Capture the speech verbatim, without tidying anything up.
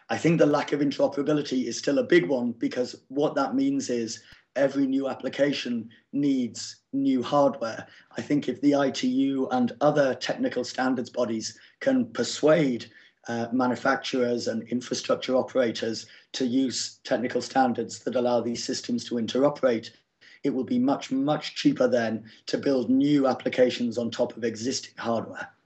I think the lack of interoperability is still a big one, because what that means is every new application needs new hardware. I think if the I T U and other technical standards bodies can persuade uh, manufacturers and infrastructure operators to use technical standards that allow these systems to interoperate, it will be much, much cheaper then to build new applications on top of existing hardware.